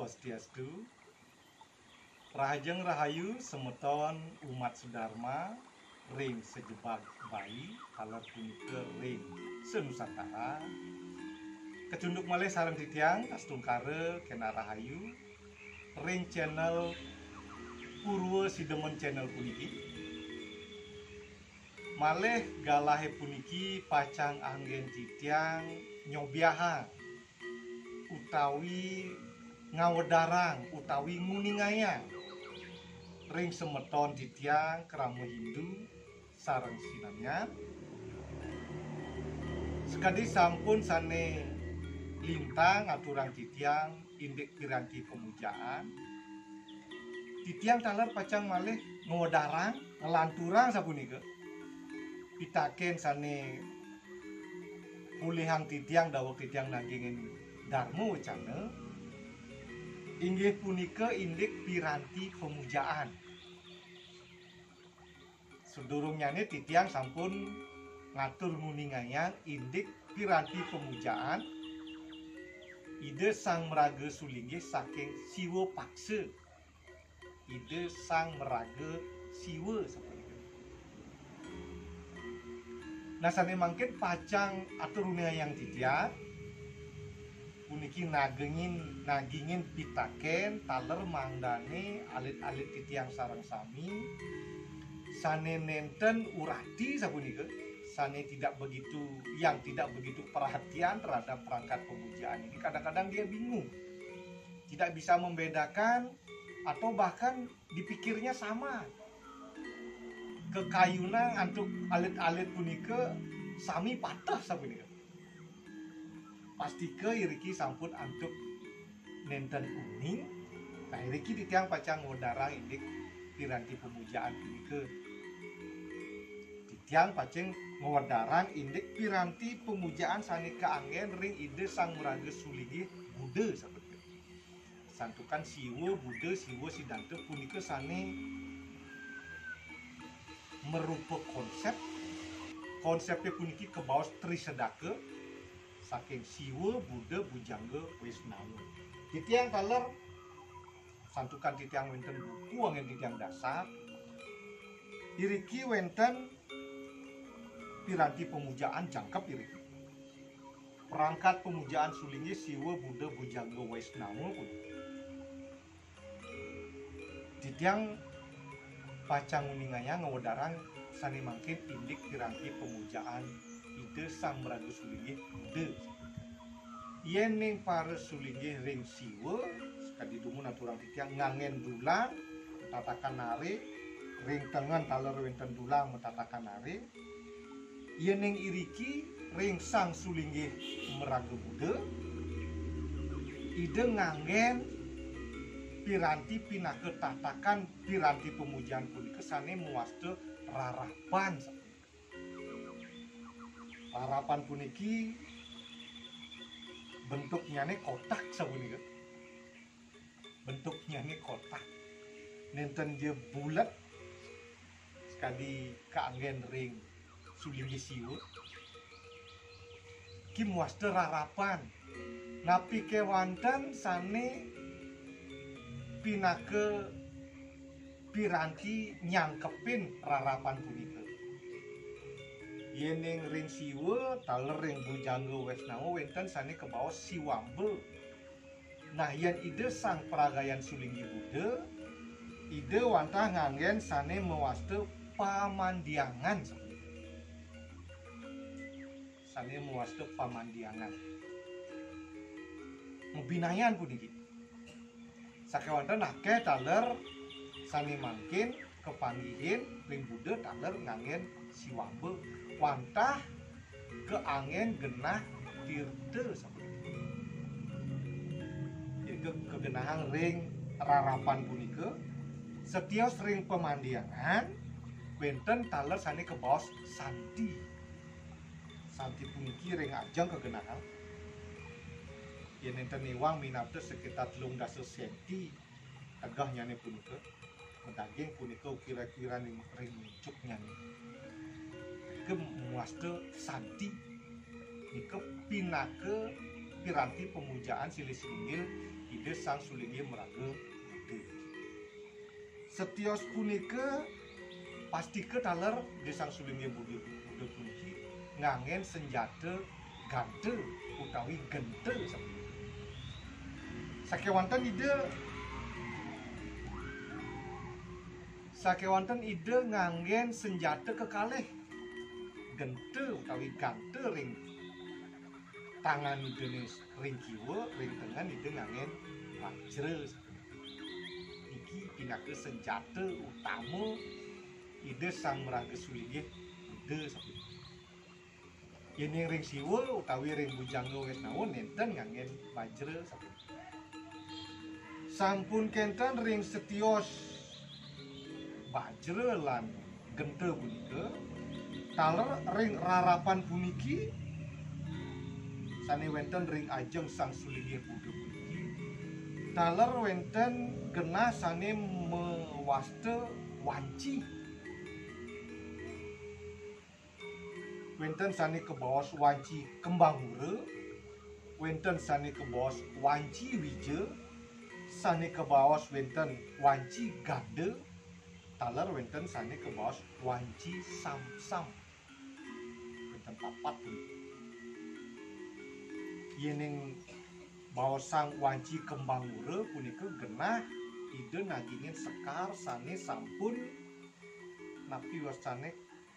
Swastiastu. Rahajeng Rahayu semeton umat Sedharma ring sejebak bayi kalar punika ring senusantara. Kecunduk malih sareng titiang astungkare kena Rahayu ring channel Purwo Sidemen channel puniki. Malih galahe puniki pacang anggen titiang nyobiaha utawi ngawedarang utawi nguningayang ring semeton titiang kerama Hindu sareng sinamnya. Sekadi sampun sane lintang aturang titiang indik piranti pemujaan. Titiang taler pacang malih ngawedarang ngelanturang sapunika. Pitaken sane pulihang titiang dawuh titiang nanggingin Dharma Wacana inggih punika indik piranti pemujaan. Sedurungyane titiang sampun ngatur nguningayang indik piranti pemujaan ide Sang Meraga Sulinggih saking Siwa Paksa. Ide Sang Meraga Siwa sapunika. Nah sane mangken pacang atur nguningayang titiang puniki nagingin pitaken taler mangdane alit-alit titiang sareng sami sane nenten urati sapunika, sane tidak begitu perhatian terhadap perangkat pemujaan ini. Kadang-kadang dia bingung, tidak bisa membedakan atau bahkan dipikirnya sama. Kekayunan antuk alit-alit punika sami patah sapunika. Pastike iriki sampun antuk nenten uning. Nah iriki titiang pacang ngodarang indik piranti pemujaan punika. Titiang paceng ngodarang indik piranti pemujaan sane kaanggen ring ide Sang Meraga Sulinggih Buddha sapunika. Santukan Siwa Buddha Siwa Siddhanta punika sane merupa konsepnya puniki kebaos Trisedaka saking Siwa, Buddha, Bujangga, Wisnawa. Titiang taler santukan titiang wenten buku angin titiang dasar. Iriki wenten piranti pemujaan jangkep iriki. Perangkat pemujaan Sulinggih Siwa, Buddha, Bujangga, Wisnawa pun. Titiang pacang uninganya ngawedarang sane mangkin indik piranti pemujaan ide Sang Meraga Sulinggih Buddha. Yen ning para Sulinggih ring Siwa sekadi dumun aturang titiang ngangen dulang tatakan nare ring tengen taler wenten dulang metatakan nare. Yen ning iriki ring Sang Sulinggih Meraga Buddha ide ngangen piranti pinake tatakan piranti pemujaan punika sane muaste rarapan. Rarapan puniki bentuknya nih kotak sapunika. Bentuknya nih kotak. Nenten dia bulat sekadi kaanggen ring Sulinggih Siwa. Ki muaste rarapan. Napi kewanten sane pinake piranti nyangkepin rarapan punika. Yening ring Siwa taler ring Bujangga Wisnawa wenten sane kebaos Siwamba. Nah yen ide Sang Peragayan Sulinggih Buddha ide wantah nganggen sane mewaste pamandiangan. Sane mewaste pamandiangan. Mebinayan puniki. Sakewanten akeh taler sane mangkin kepanggihin ring Buddha taler nganggen Siwamba. Wantah keanggen genah tirta sapunika. Jadi kegenahan ring rarapan punika setios ring pemandiangan wenten taler sane kebaos santi. Santi puniki ring ajeng kegenahan. Yen enten niwang minapte sekitar 13 senti tegahnya punika. Daging punika kira-kira ring muncuknya nih. Muaste santi nika pinake piranti pemujaan silih singgil ide sang sulingi meraga Buddha. Setios punika pasti ke taler di sang sulingi Buddha puniki ngangen senjata gante utawi gente sapunika. Sakewanten ide ngangen senjata kekalih gente utawi gante ring tangan ide ring kiwa, ring tengan ide ngangen wajra. Iki pinake senjata utama ide sang meraga sulinggih Buddha sapunika. Yen ring siwa utawi ring bujangga Wisnawa nenten ngangen wajra sapunika. Sampun kenten ring setios wajra lan gente punika, taler ring rarapan puniki sane wenten ring ajeng sang sulinggih Buddha puniki, taler wenten genah sane mewasta wanci. Wenten sane kebawas wanci kembang hura, wenten sane kebawas wanci wija, sane kebawas wenten wanci gade, taler wenten sane kebawas wanci sam-sam. Wenten papat punika. Yening bawas sang wanci kembang hura punika genah ide nagingin sekar sane sampun napi wasane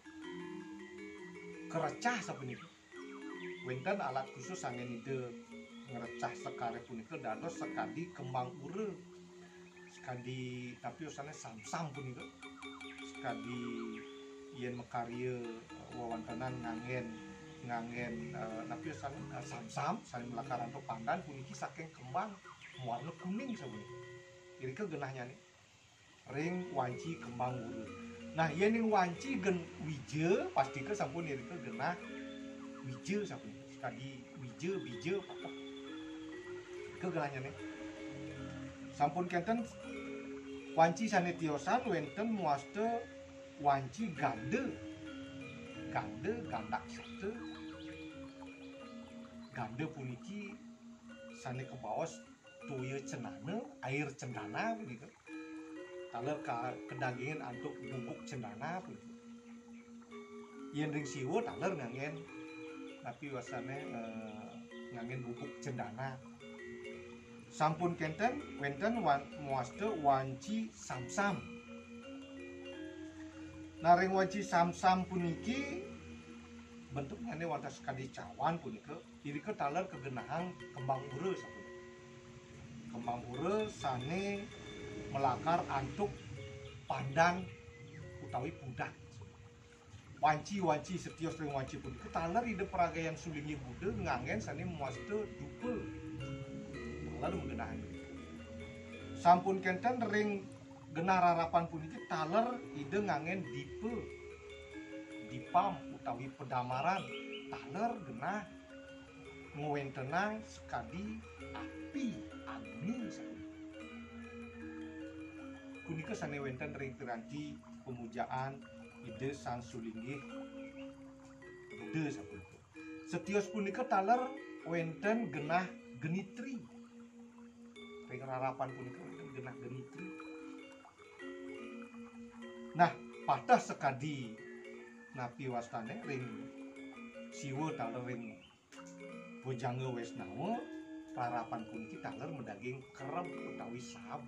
kerecah sapunika. Wenten alat khusus sangen ide ngerecah sekare punika dados sekadi kembang ure, sekadi tapi usane sam-sam punika, sekadi yen mekarya wawantenan ngangen tapi usane sam-sam sane melakaran pandan puniki saking kembang warna kuning sapunika. Irika genahnya nih ring wanci kembang ure. Nah, yen ning wanci gen wija pasti ke sampun irika genah wija sapunika. Sekadi wija patah. Ke genahnya nih. Sampun kenten wanci sane tiosan wenten muaste wanci gande. Gandak sate. Gande puniki sane kebawas toya cenana, air cendana punika. Taler kedagingan antuk bubuk cendana pun. Yen ring siwa taler ngangen tapi wasane ngangen bubuk cendana. Sampun kenten wenten muaste wanci sam-sam. Nah ring wanci sam-sam puniki bentuknya ini wonten sekadi cawan punika. Irika taler kegenahan kembang ure sapunika. Kembang ure sane melakar antuk pandan utawi pudak. Wanci setios ring wanci punika taler ide peragayan sulingi Buddha ngangen sane muaste dupe. Taler menggenahan. Sampun kenten ring genah rarapan puniki taler ide ngangen dipe. Dipam utawi pedamaran taler genah ngwentenang sekadi api agni sapunika. Punika sane wenten ring piranti pemujaan ide sang sulinggih Buddha sapunika. Setios punika taler wenten genah genitri. Ring rarapan punika wenten genah genitri. Nah, patah sekadi napi wastane ring siwa taler ring bojangga Wisnawa rarapan puniki taler mendaging kerep utawi sab.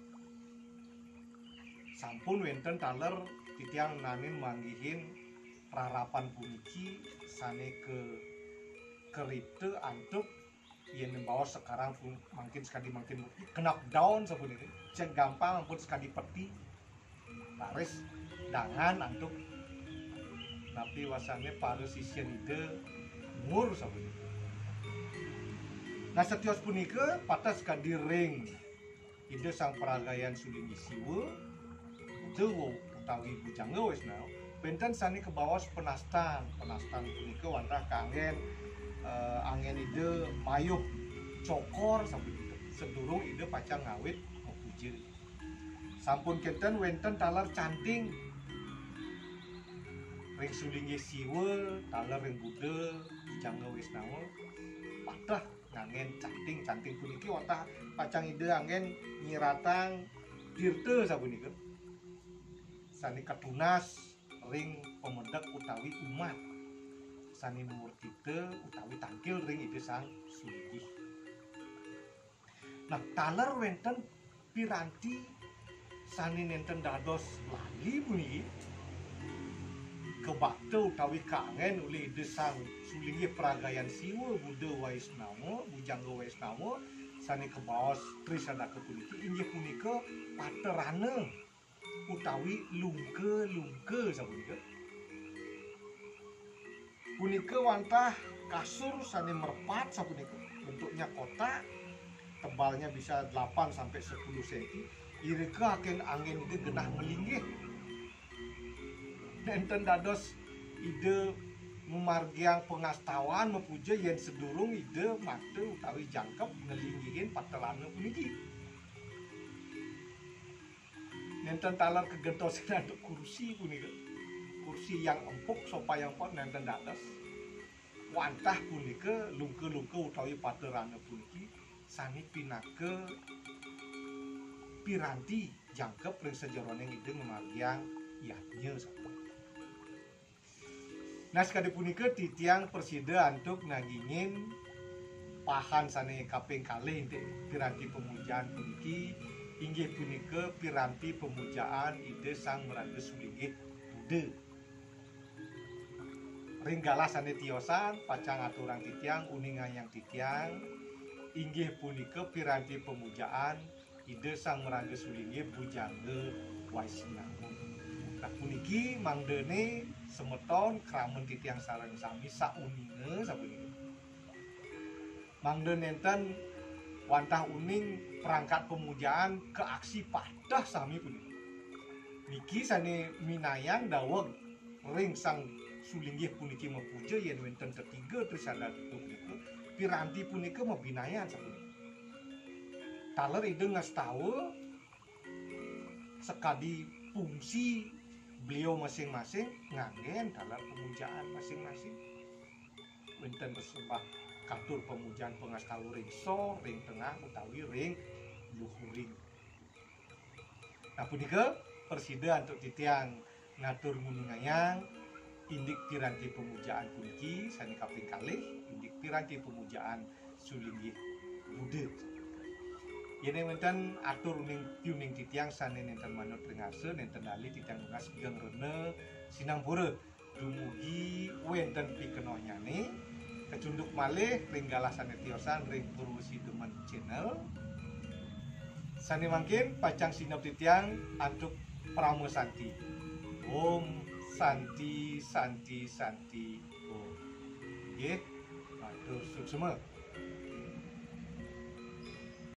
Sampun wenten taler titiang nanin manggihin rarapan puniki sane ke kerite antuk yen bawa sekarang pun makin sekadi makin kenap down sapunika. Cek gampang ampun sekadi peti. Laris dangan antuk tapi wasane paru sisien ide mur sapunika. Nah setios punika patah sekadi ring ide sang peragayan sulingi siwa Buddha utawi bujangga Wisnawa benten sane kebawas penastan punika wantah kangen angen ide mayuh cokor sapunika sedurung ide pacang ngawit puja. Sampun kenten wenten taler canting ring sulingi siwa taler ring Buddha bujangga Wisnawa patah ngangen canting puniki wantah pacang ide angen nyiratang tirte sapunika sani katunas ring pemedek utawi umat sani murtite utawi tangkil ring ide sang sulih. Nah taler wenten piranti sani nenten dados lali puniki kebakte utawi kangen uli ide sang sulingih peragayan siwa Buddha Waisnawa bujangga Waisnawa sani kebaos trisadaka puniki inggih punika paterana utawi lungke sapunika. Punika wantah kasur sani merpat sapunika bentuknya kotak tebalnya bisa 8 sampai 10 cm. Irika akan angin ide genah melinggih. Nenten dados ide memargiang pengastawan mepuja yen sedurung ide mate utawi jangkep ngelinggihin paterana puniki. Nenten talar kegentosan untuk kursi punika. Kursi yang empuk sopa yang pot nenten dados. Wantah punika lungke-lungke utawi paterana puniki sani pinake piranti jangkep ring sejarone ide memargiang yahnya sapa. Nah sekali punika titiang persida antuk nagingin pahan sane kaping kalih piranti pemujaan puniki inggih punika piranti pemujaan ide sang meraga sulinggih Buddha. Ringgalah sane tiosan pacang aturan titiang uningayang titiang inggih punika piranti pemujaan ide sang meraga sulinggih Bujangga Waisnawa. Nah puniki mangdene semeton kramen titiang sareng sami saunine sapunika. Mangde nenten wantah uning perangkat pemujaan ke aksi padah sami punika. Niki sane minayang daweg ring sang sulinggih puniki mepuja yen wonten ketiga trisada punika piranti punika mebinayan sapunika. Taler ide ngastawa sekadi fungsi beliau masing-masing nganggen dalam pemujaan masing-masing. Wonten bersembah katur pemujaan pengastalu ring so, ring tengah utawi ring luhuring. Nah punika persida untuk titiang ngatur nguningayang indik piranti pemujaan puniki sani kaping kalih indik piranti pemujaan sulinggih Buddha. Yen wonten atur uning titiang sane nenten manut ringase nenten dali titiang ngas geng rene sinambura dumugi wonten pikenonyane kecunduk malih ringgalah sane tiosan ring Purwesi Demen channel. Sane mangkin pacang sinop titiang antuk Pramo Santi. Om Santi Santi Santi Om. Nggih, matur suksema.